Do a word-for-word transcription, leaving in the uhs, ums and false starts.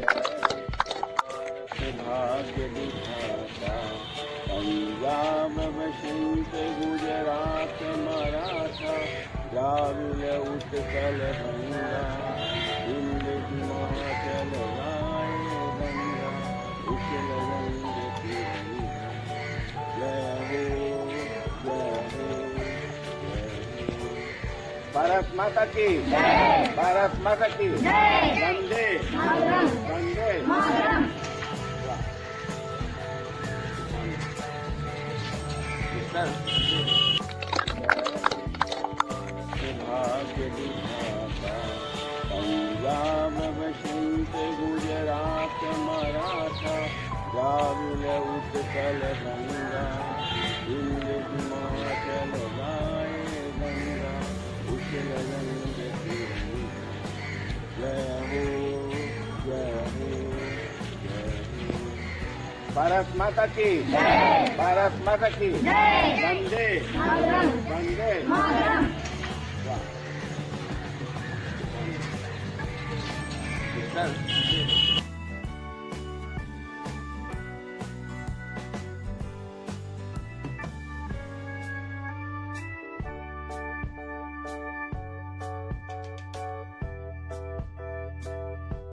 भाग्य दिखाता पंजाब बसंत गुजरात मराठा द्राविड़ उत्कल गंगा हिंद हिमाचल गाय गंगा उछल रंग तिरंगा जय हो जय हो जय हो। भारत माता की जय। भारत माता की जय। वंदे वंदे भाग्य दिखाता पंजाब बसंत गुजरात मराठा द्राविड़ उत्कल गंगा हिंद हिमाचल गाय गंगा उछल रंग तिरंगा जय हो जय हो जय हो। भारत माता की जय। भारत माता की जय। वंदे वंदे